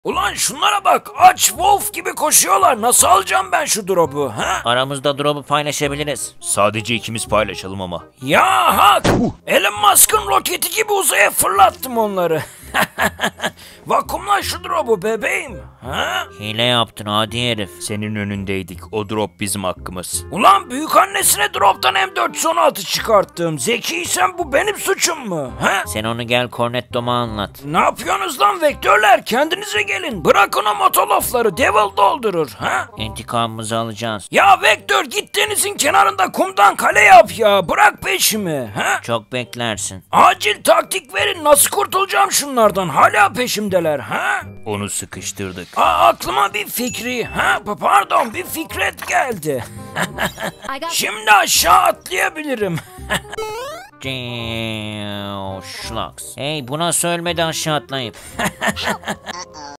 Ulan şunlara bak, aç Wolf gibi koşuyorlar. Nasıl alacağım ben şu drop'u ha? Aramızda drop'u paylaşabiliriz. Sadece ikimiz paylaşalım ama. Ya hak! Elon Musk'ın roketi gibi uzaya fırlattım onları. Vakumla şu drop'u bebeğim. Ha? Hile yaptın adi herif. Senin önündeydik. O drop bizim hakkımız. Ulan büyük annesine drop'tan M416 çıkarttım. Zekiysen bu benim suçum mu? Ha? Sen onu gel Cornetto'ma anlat. Ne yapıyorsunuz lan vektörler? Kendinize gelin. Bırakın o motolofları. Devil doldurur. Ha? İntikamımızı alacağız. Ya vektör git denizin kenarında kumdan kale yap ya. Bırak peşimi. Ha? Çok beklersin. Acil taktik verin. Nasıl kurtulacağım şunlardan? Hala peşimdeler. Ha? Onu sıkıştırdık. Aklıma bir fikri. Pardon bir fikret geldi. Şimdi aşağı atlayabilirim. Schlocks. Hey, bu nasıl ölmedi aşağı atlayıp?